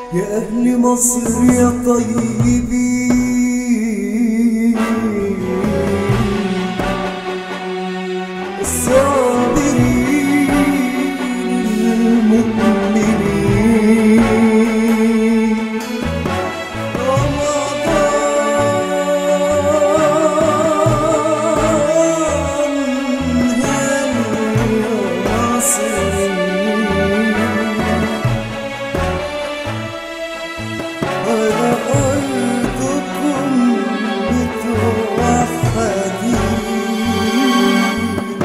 يا أهل مصر يا طيبين الصابرين المؤمنين رمضان هل مصر على أرضكم متوحدين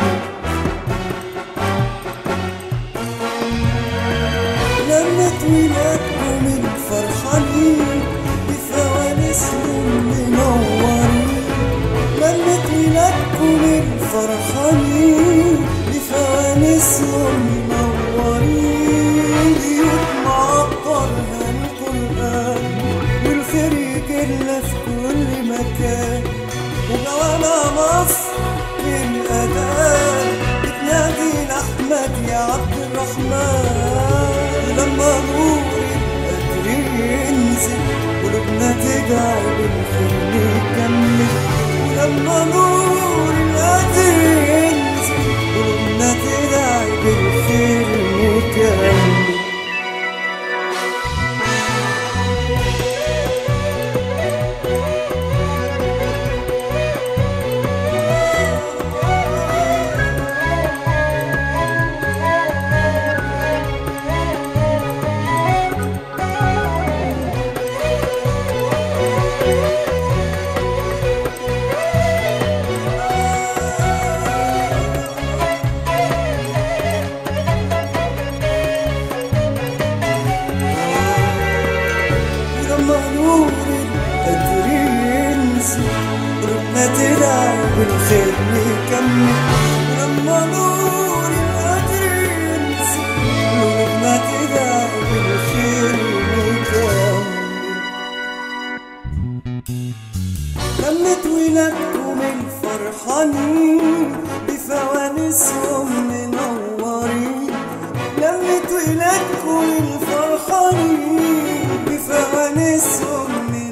لمت ولادكم الفرحانين بفوانيسهم منورين لمت ولادكم الفرحانين بفوانيسهم منورين بيوت معطرها القرآن والخير يجيلنا في كل مكان وجوانا مصر بالأذان بتنادينا أحمد يا عبد الرحمن لما نور القدر ينزل قلوبنا تدعي بالخير نكمل ولما نور القدر ينزل قلوبنا تدعي بالخير نكمل تدعي بالخير نكمل ولما نور القدر ينزل قلوبنا تدعي بالخير نكمل لمت ولادكم الفرحانين بفوانيسهم منورين لمت ولادكم الفرحانين بفوانيسهم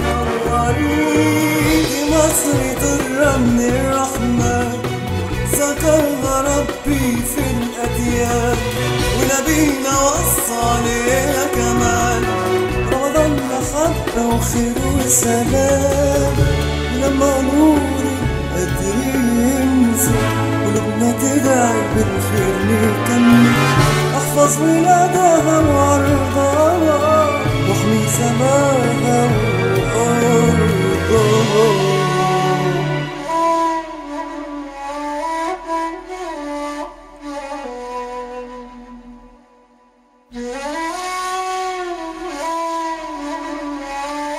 منورين دي مصر ضرة من الرحمن ذكرها ربي في الأديان ونبينا وصى عليها كمان رمضان محبة وخير وسلام ولما نور القدر ينزل قلوبنا تدعي بالخير نكمل احفظ ولادها وارضها واحمي سماها وارضها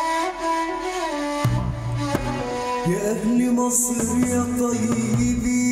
يا أهل مصر يا طيبين